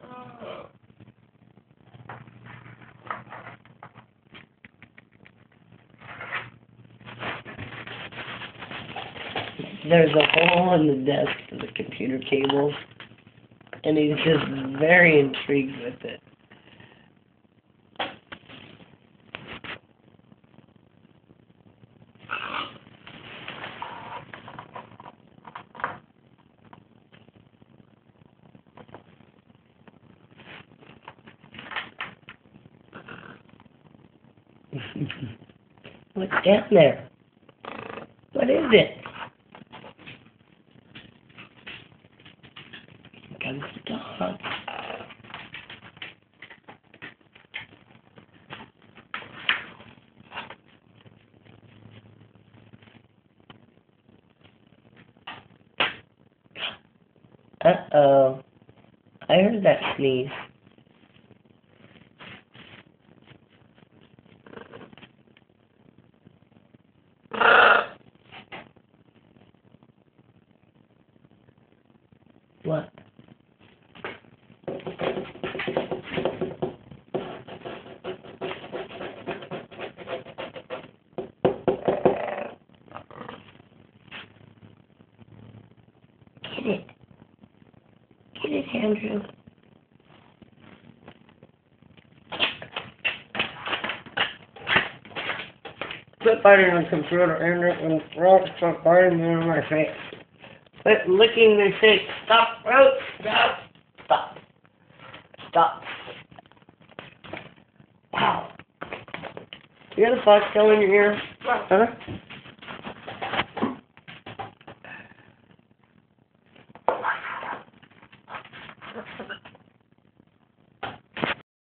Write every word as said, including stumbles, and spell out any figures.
There's a hole in the desk for the computer cables, and he's just very intrigued with it. What's down there? What is it? Here comes the dog. Uh-oh. I heard that sneeze. What? Get it. Get it, Andrew. Quit biting on the computer, Andrew, and don't stop biting me in my face. Quit licking the face. Stop. Oh, stop. Stop. Stop. Wow. You got a foxtail in your ear? Huh?